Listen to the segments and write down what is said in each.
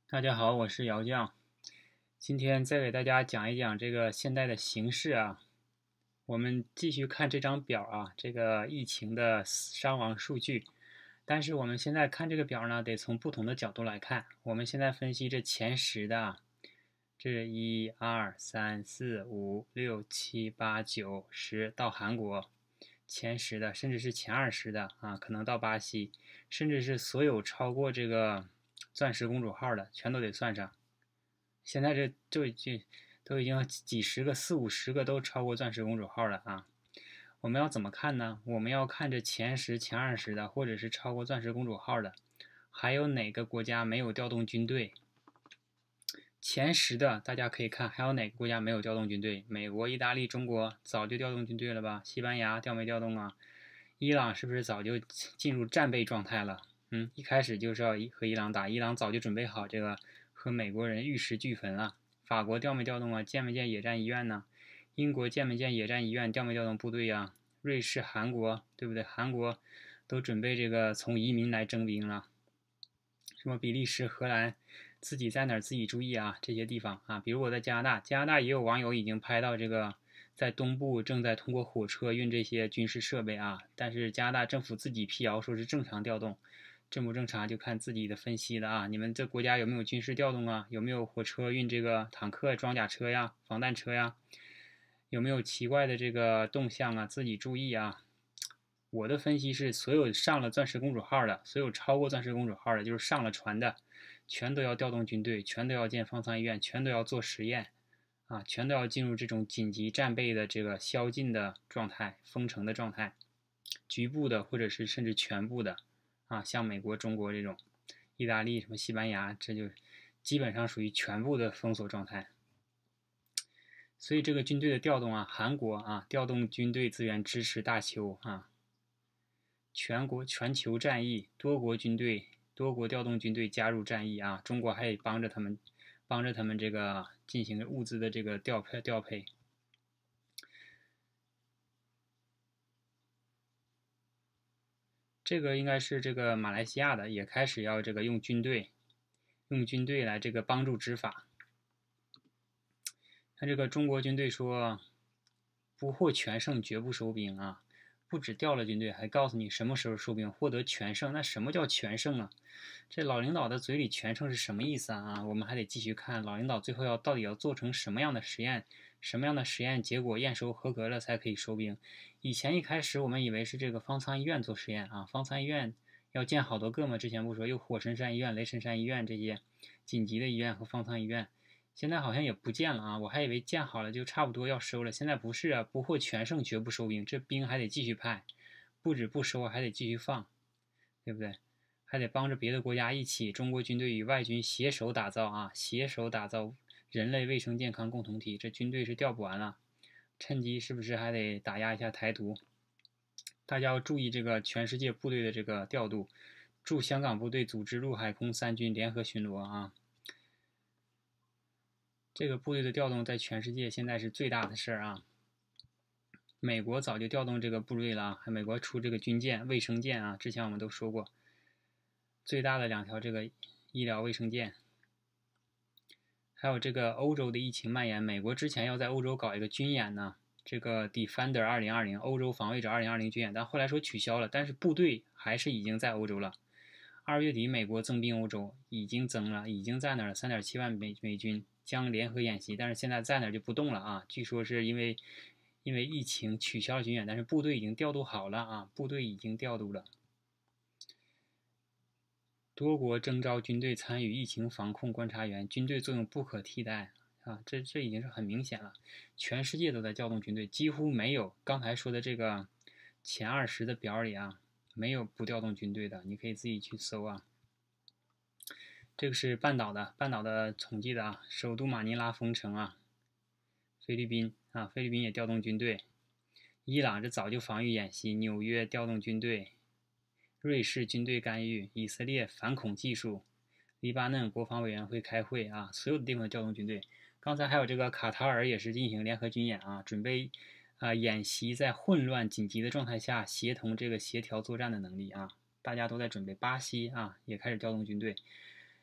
大家好，我是姚酱。今天再给大家讲一讲这个现代的形势啊。我们继续看这张表啊，这个疫情的伤亡数据。但是我们现在看这个表呢，得从不同的角度来看。我们现在分析这前10的啊，这是1、2、3、4、5、6、7、8、9、10到韩国，前10的，甚至是前20的啊，可能到巴西，甚至是所有超过这个钻石公主号的，全都得算上。现在这都已经几十个、40、50个都超过钻石公主号了啊！我们要怎么看呢？我们要看这前10、前20的，或者是超过钻石公主号的，还有哪个国家没有调动军队？前10的大家可以看，还有哪个国家没有调动军队？美国、意大利、中国早就调动军队了吧？西班牙调没调动啊？伊朗是不是早就进入战备状态了？一开始就是要和伊朗打，伊朗早就准备好这个和美国人玉石俱焚了。法国调没调动啊？建没建野战医院呢？英国建没建野战医院？调没调动部队呀？瑞士、韩国，对不对？韩国都准备这个从移民来征兵了。什么比利时、荷兰，自己在哪儿自己注意啊？这些地方啊，比如我在加拿大，加拿大也有网友已经拍到这个在东部正在通过火车运这些军事设备啊，但是加拿大政府自己辟谣说是正常调动，正不正常就看自己的分析了啊。你们这国家有没有军事调动啊？有没有火车运这个坦克、装甲车呀、防弹车呀？有没有奇怪的这个动向啊？自己注意啊。我的分析是，所有上了钻石公主号的，所有超过钻石公主号的，就是上了船的，全都要调动军队，全都要建方舱医院，全都要做实验，啊，全都要进入这种紧急战备的这个宵禁的状态、封城的状态，局部的或者是甚至全部的，啊，像美国、中国这种，意大利、什么西班牙，这就基本上属于全部的封锁状态。所以这个军队的调动啊，韩国啊，调动军队资源支持大邱啊。全球战役，多国调动军队加入战役啊！中国还得帮着他们这个进行物资的这个调配。这个应该是这个马来西亚的，也开始要这个用军队来这个帮助执法。看这个中国军队说，不获全胜绝不收兵啊！不止调了军队，还告诉你什么时候收兵，获得全胜。那什么叫全胜啊？这老领导的嘴里全胜是什么意思啊？我们还得继续看老领导最后到底要做成什么样的实验，什么样的实验结果验收合格了才可以收兵。以前一开始我们以为是这个方舱医院做实验啊，方舱医院要建好多个嘛，之前不说有火神山医院、雷神山医院这些紧急的医院和方舱医院。现在好像也不建了啊，我还以为建好了就差不多要收了，现在不是啊，不获全胜绝不收兵，这兵还得继续派，不止不收，还得继续放，对不对？还得帮着别的国家一起，中国军队与外军携手打造啊，携手打造人类卫生健康共同体，这军队是调不完了，趁机是不是还得打压一下台独？大家要注意这个全世界部队的这个调度，驻香港部队组织陆海空三军联合巡逻啊。这个部队的调动在全世界现在是最大的事儿啊！美国早就调动这个部队了，美国出这个军舰、卫生舰啊，之前我们都说过，最大的2条这个医疗卫生舰。还有这个欧洲的疫情蔓延，美国之前要在欧洲搞一个军演呢，这个 Defender 2020欧洲防卫者2020军演，但后来说取消了，但是部队还是已经在欧洲了。2月底美国增兵欧洲，已经增了，已经在那儿了，3.7万美军将联合演习，但是现在在那儿就不动了啊！据说是因为疫情取消了军演，但是部队已经调度好了啊，部队已经调度了。多国征召军队参与疫情防控观察员，军队作用不可替代啊！这已经是很明显了，全世界都在调动军队，几乎没有刚才说的这个前20的表里啊，没有不调动军队的，你可以自己去搜啊。这个是半岛的统计的啊，首都马尼拉封城啊，菲律宾也调动军队，伊朗这早就防御演习，纽约调动军队，瑞士军队干预，以色列反恐技术，黎巴嫩国防委员会开会啊，所有的地方调动军队。刚才还有这个卡塔尔也是进行联合军演啊，准备演习在混乱紧急的状态下协调作战的能力啊，大家都在准备。巴西啊也开始调动军队。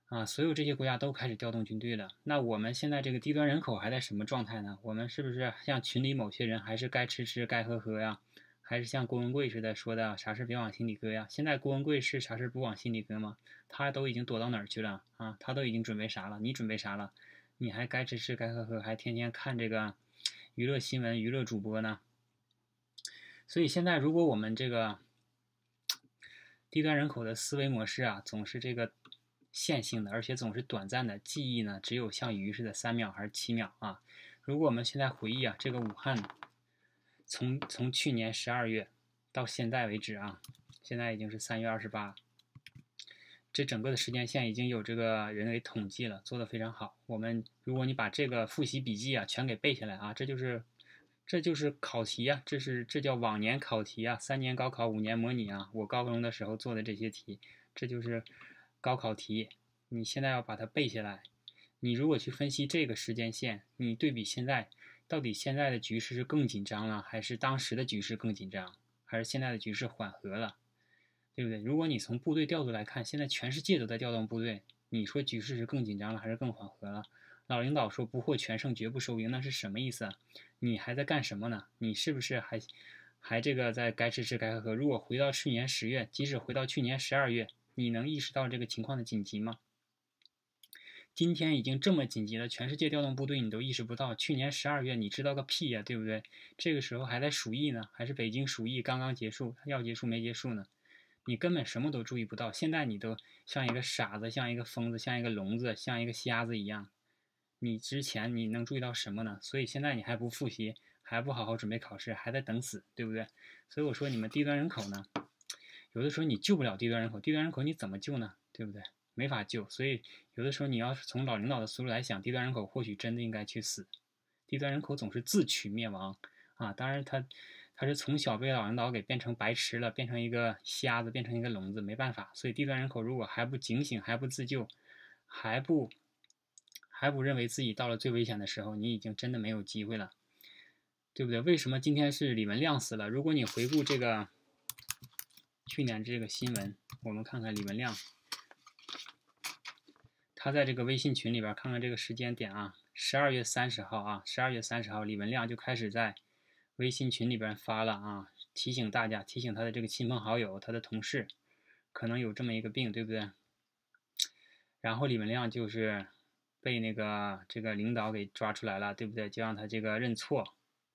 啊，所有这些国家都开始调动军队了。那我们现在这个低端人口还在什么状态呢？我们是不是像群里某些人还是该吃吃该喝喝呀？还是像郭文贵似的说的啥事别往心里搁呀？现在郭文贵是啥事不往心里搁吗？他都已经躲到哪儿去了啊？他都已经准备啥了？你准备啥了？你还该吃吃该喝喝，还天天看这个娱乐新闻、娱乐主播呢？所以现在如果我们这个低端人口的思维模式啊，总是这个线性的，而且总是短暂的，记忆呢只有像鱼似的3秒还是7秒啊。如果我们现在回忆啊，这个武汉从去年12月到现在为止啊，现在已经是3月28，这整个的时间线已经有这个人为统计了，做得非常好。如果你把这个复习笔记啊全给背下来啊，这就是考题啊，这叫往年考题啊，3年高考5年模拟啊，我高中的时候做的这些题，这就是高考题。你现在要把它背下来。你如果去分析这个时间线，你对比现在，到底现在的局势是更紧张了，还是当时的局势更紧张，还是现在的局势缓和了，对不对？如果你从部队调度来看，现在全世界都在调动部队，你说局势是更紧张了，还是更缓和了？老领导说不获全胜绝不收兵，那是什么意思啊？你还在干什么呢？你是不是还这个在该吃吃该喝喝？如果回到去年10月，即使回到去年12月，你能意识到这个情况的紧急吗？今天已经这么紧急了，全世界调动部队你都意识不到，去年12月你知道个屁呀，对不对？这个时候还在鼠疫呢，还是北京鼠疫刚刚结束，要结束没结束呢？你根本什么都注意不到，现在你都像一个傻子，像一个疯子，像一个聋子，像一个瞎子一样。你之前你能注意到什么呢？所以现在你还不复习，还不好好准备考试，还在等死，对不对？所以我说你们低端人口呢，有的时候你救不了低端人口，低端人口你怎么救呢？对不对？没法救。所以有的时候你要是从老领导的思路来想，低端人口或许真的应该去死。低端人口总是自取灭亡啊！当然他是从小被老领导给变成白痴了，变成一个瞎子，变成一个聋子，没办法。所以低端人口如果还不警醒，还不自救，还不认为自己到了最危险的时候，你已经真的没有机会了，对不对？为什么今天是李文亮死了？如果你回顾这个去年这个新闻，我们看看李文亮，他在这个微信群里边看看这个时间点啊，12月30号啊，12月30号，李文亮就开始在微信群里边发了啊，提醒大家，提醒他的这个亲朋好友，他的同事可能有这么一个病，对不对？然后李文亮就是被这个领导给抓出来了，对不对？就让他这个认错。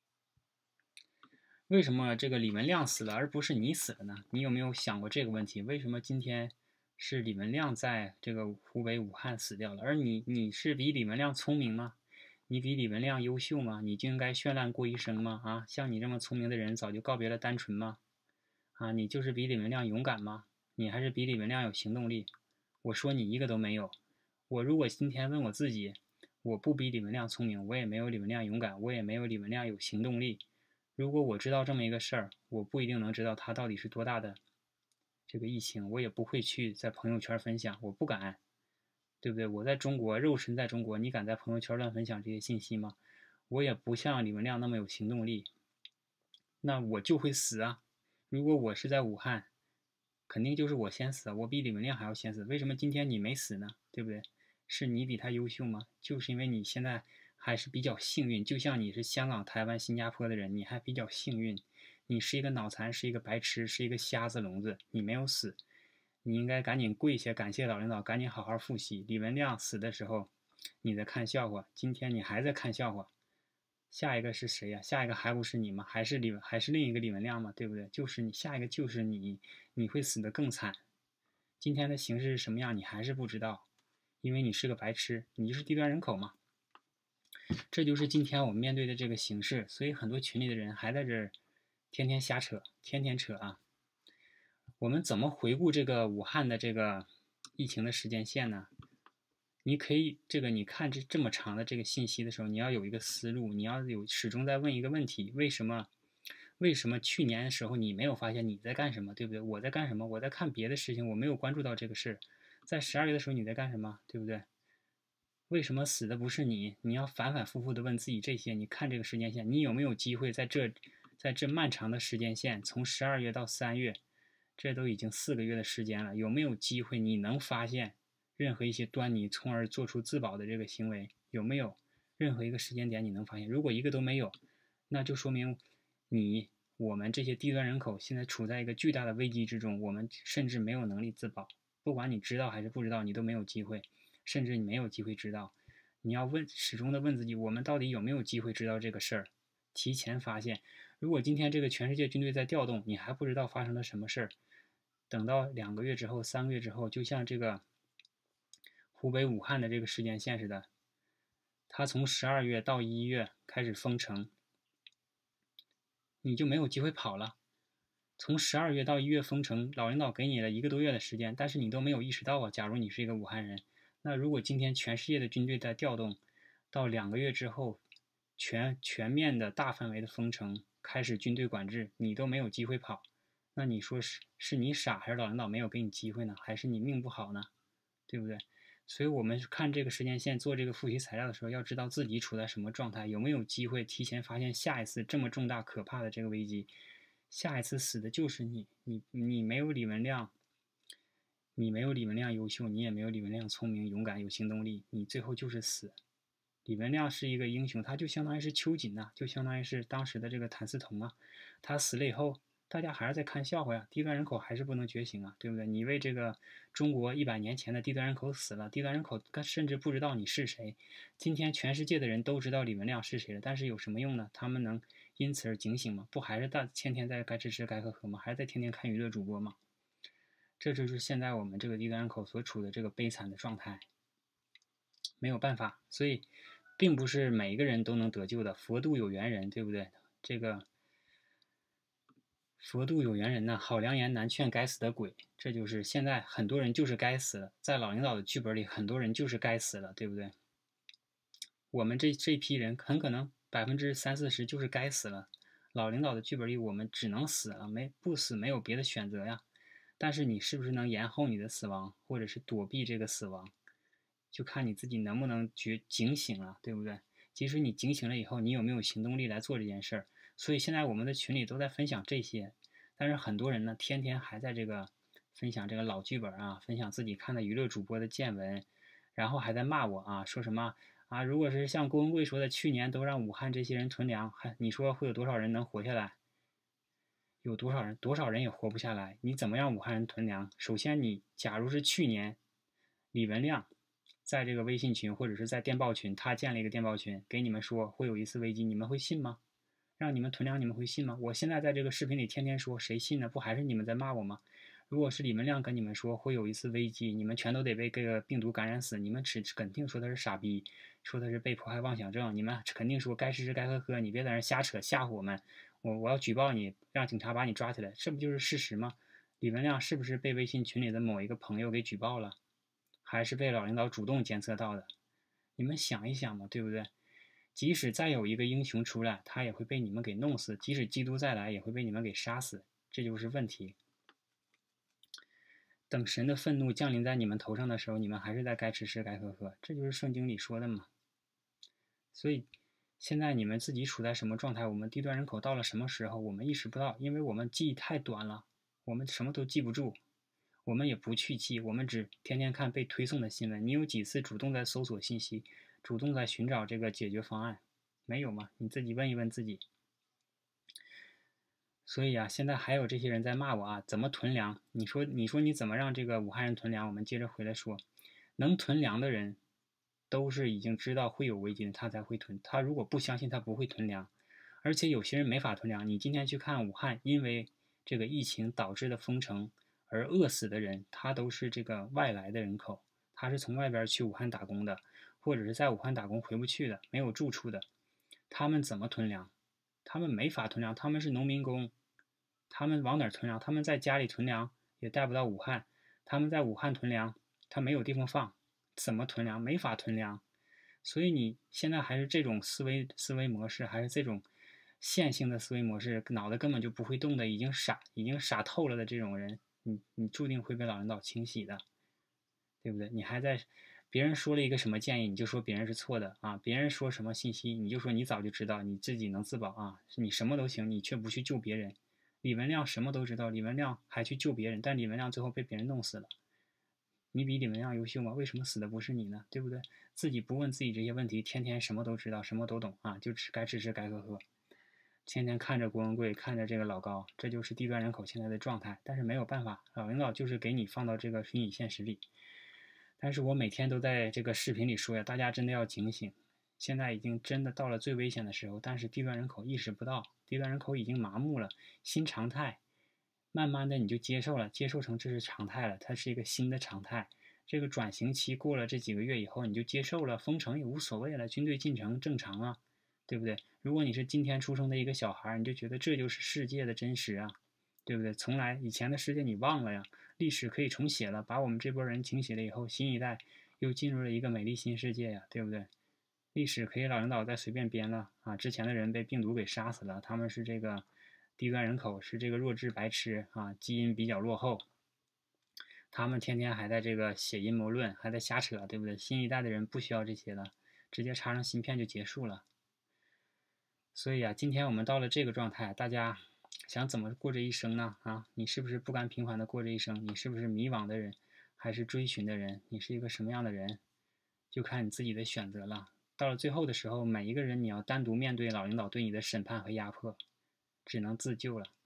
为什么这个李文亮死了，而不是你死了呢？你有没有想过这个问题？为什么今天是李文亮在这个湖北武汉死掉了，而你是比李文亮聪明吗？你比李文亮优秀吗？你就应该绚烂过一生吗？啊，像你这么聪明的人，早就告别了单纯吗？啊，你就是比李文亮勇敢吗？你还是比李文亮有行动力？我说你一个都没有。我如果今天问我自己，我不比李文亮聪明，我也没有李文亮勇敢，我也没有李文亮有行动力。如果我知道这么一个事儿，我不一定能知道它到底是多大的这个疫情，我也不会去在朋友圈分享，我不敢，对不对？我在中国，肉身在中国，你敢在朋友圈乱分享这些信息吗？我也不像李文亮那么有行动力，那我就会死啊！如果我是在武汉，肯定就是我先死，我比李文亮还要先死。为什么今天你没死呢？对不对？是你比他优秀吗？就是因为你现在还是比较幸运，就像你是香港、台湾、新加坡的人，你还比较幸运。你是一个脑残，是一个白痴，是一个瞎子聋子，你没有死，你应该赶紧跪下感谢老领导，赶紧好好复习。李文亮死的时候，你在看笑话，今天你还在看笑话。下一个是谁呀？下一个还不是你吗？还是另一个李文亮吗？对不对？就是你，下一个就是你，你会死得更惨。今天的形势是什么样，你还是不知道，因为你是个白痴，你就是低端人口嘛。这就是今天我们面对的这个形势，所以很多群里的人还在这儿天天瞎扯，天天扯啊。我们怎么回顾这个武汉的这个疫情的时间线呢？你可以你看这么长的这个信息的时候，你要有一个思路，你要始终在问一个问题：为什么去年的时候你没有发现你在干什么，对不对？我在干什么？我在看别的事情，我没有关注到这个事。在12月的时候你在干什么，对不对？为什么死的不是你？你要反反复复的问自己这些。你看这个时间线，你有没有机会在这漫长的时间线，从12月到3月，这都已经4个月的时间了，有没有机会你能发现任何一些端倪，从而做出自保的这个行为？有没有任何一个时间点你能发现？如果一个都没有，那就说明我们这些低端人口现在处在一个巨大的危机之中，我们甚至没有能力自保。不管你知道还是不知道，你都没有机会，甚至你没有机会知道。你要始终的问自己，我们到底有没有机会知道这个事儿？提前发现。如果今天这个全世界军队在调动，你还不知道发生了什么事儿，等到2个月之后、3个月之后，就像这个湖北武汉的这个时间线似的，它从12月到1月开始封城，你就没有机会跑了。从12月到1月封城，老领导给你了1个多月的时间，但是你都没有意识到啊。假如你是一个武汉人，那如果今天全世界的军队在调动，到2个月之后，全面的大范围的封城，开始军队管制，你都没有机会跑，那你说是你傻，还是老领导没有给你机会呢？还是你命不好呢？对不对？所以我们看这个时间线做这个复习材料的时候，要知道自己处在什么状态，有没有机会提前发现下一次这么重大可怕的这个危机。下一次死的就是你没有李文亮，你没有李文亮优秀，你也没有李文亮聪明、勇敢、有行动力，你最后就是死。李文亮是一个英雄，他就相当于是秋瑾呐，就相当于是当时的这个谭嗣同啊。他死了以后，大家还是在看笑话呀，低端人口还是不能觉醒啊，对不对？你为这个中国100年前的低端人口死了，低端人口甚至不知道你是谁。今天全世界的人都知道李文亮是谁了，但是有什么用呢？他们能因此而警醒吗？不还是天天在该吃吃该喝喝吗？还是在天天看娱乐主播吗？这就是现在我们这个低端人口所处的这个悲惨的状态。没有办法，所以并不是每一个人都能得救的，佛度有缘人，对不对？这个佛度有缘人呢，好良言难劝该死的鬼。这就是现在很多人就是该死了，在老领导的剧本里，很多人就是该死了，对不对？我们这批人很可能30-40%就是该死了。老领导的剧本里，我们只能死了，不死没有别的选择呀。但是你是不是能延后你的死亡，或者是躲避这个死亡，就看你自己能不能警醒了，对不对？即使你警醒了以后，你有没有行动力来做这件事儿？所以现在我们的群里都在分享这些，但是很多人呢，天天还在这个分享这个老剧本啊，分享自己看的娱乐主播的见闻，然后还在骂我啊，说什么啊？如果是像郭文贵说的，去年都让武汉这些人囤粮，你说会有多少人能活下来？有多少人？多少人也活不下来。你怎么让武汉人囤粮？首先，假如是去年李文亮在这个微信群或者是在电报群，他建了一个电报群，给你们说会有一次危机，你们会信吗？让你们囤粮，你们会信吗？我现在在这个视频里天天说，谁信呢？不还是你们在骂我吗？如果是李文亮跟你们说会有一次危机，你们全都得被这个病毒感染死，你们肯定说他是傻逼，说他是被迫害妄想症，你们肯定说该吃吃该喝喝，你别在那瞎扯吓唬我们，我要举报你，让警察把你抓起来，这不就是事实吗？李文亮是不是被微信群里的某一个朋友给举报了，还是被老领导主动监测到的？你们想一想嘛，对不对？即使再有一个英雄出来，他也会被你们给弄死；即使基督再来，也会被你们给杀死。这就是问题。等神的愤怒降临在你们头上的时候，你们还是在该吃吃该喝喝，这就是圣经里说的嘛。所以现在你们自己处在什么状态，我们低端人口到了什么时候，我们意识不到，因为我们记忆太短了，我们什么都记不住，我们也不去记，我们只天天看被推送的新闻。你有几次主动在搜索信息，主动在寻找这个解决方案？没有吗？你自己问一问自己。所以啊，现在还有这些人在骂我啊，怎么囤粮？你说你怎么让这个武汉人囤粮？我们接着回来说，能囤粮的人，都是已经知道会有危机的，他才会囤。他如果不相信，他不会囤粮。而且有些人没法囤粮，你今天去看武汉，因为这个疫情导致的封城而饿死的人，他都是这个外来的人口，他是从外边去武汉打工的，或者是在武汉打工回不去的，没有住处的，他们怎么囤粮？他们没法囤粮，他们是农民工。他们往哪儿囤粮？他们在家里囤粮也带不到武汉，他们在武汉囤粮，他没有地方放，怎么囤粮？没法囤粮。所以你现在还是这种思维模式，还是这种线性的思维模式，脑袋根本就不会动的，已经傻透了的这种人，你注定会被老领导清洗的，对不对？你还在别人说了一个什么建议，你就说别人是错的啊；别人说什么信息，你就说你早就知道，你自己能自保啊，你什么都行，你却不去救别人。李文亮什么都知道，李文亮还去救别人，但李文亮最后被别人弄死了。 你比李文亮优秀吗？为什么死的不是你呢？对不对？自己不问自己这些问题，天天什么都知道，什么都懂啊，就该吃吃该喝喝，天天看着郭文贵，看着这个老高，这就是低端人口现在的状态。但是没有办法，老领导就是给你放到这个虚拟现实里。但是我每天都在这个视频里说呀，大家真的要警醒，现在已经真的到了最危险的时候，但是低端人口意识不到，低端人口已经麻木了，新常态，慢慢的你就接受了，接受成这是常态了，它是一个新的常态。这个转型期过了这几个月以后，你就接受了，封城也无所谓了，军队进城正常啊，对不对？如果你是今天出生的一个小孩，你就觉得这就是世界的真实啊，对不对？从来以前的世界你忘了呀，历史可以重写了，把我们这波人清洗了以后，新一代又进入了一个美丽新世界呀，对不对？历史可以老领导再随便编了啊，之前的人被病毒给杀死了，他们是这个低端人口，是这个弱智白痴啊，基因比较落后，他们天天还在这个写阴谋论，还在瞎扯，对不对？新一代的人不需要这些了，直接插上芯片就结束了。所以啊，今天我们到了这个状态，大家想怎么过这一生呢？啊，你是不是不甘平凡的过这一生？你是不是迷惘的人，还是追寻的人？你是一个什么样的人，就看你自己的选择了。到了最后的时候，每一个人你要单独面对老领导对你的审判和压迫，只能自救了。